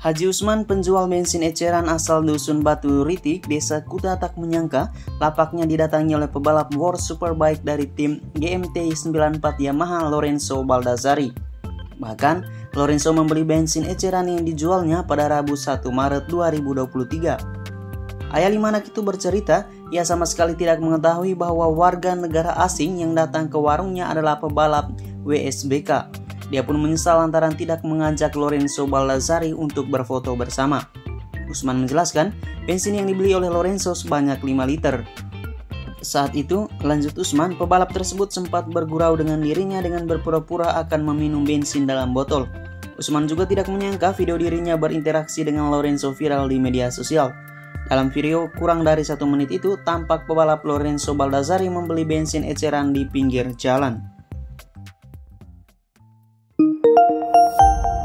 Haji Usman, penjual bensin eceran asal Dusun Batu Ritik, Desa Kuta, tak menyangka lapaknya didatangi oleh pebalap World Superbike dari tim GMT94 Yamaha, Lorenzo Baldassarri. Bahkan, Lorenzo membeli bensin eceran yang dijualnya pada Rabu 1 Maret 2023. Ayah Limanak itu bercerita, ia sama sekali tidak mengetahui bahwa warga negara asing yang datang ke warungnya adalah pebalap WSBK. Dia pun menyesal lantaran tidak mengajak Lorenzo Baldassarri untuk berfoto bersama. Usman menjelaskan, bensin yang dibeli oleh Lorenzo sebanyak 5 liter. Saat itu, lanjut Usman, pebalap tersebut sempat bergurau dengan dirinya dengan berpura-pura akan meminum bensin dalam botol. Usman juga tidak menyangka video dirinya berinteraksi dengan Lorenzo viral di media sosial. Dalam video kurang dari 1 menit itu, tampak pebalap Lorenzo Baldassarri membeli bensin eceran di pinggir jalan.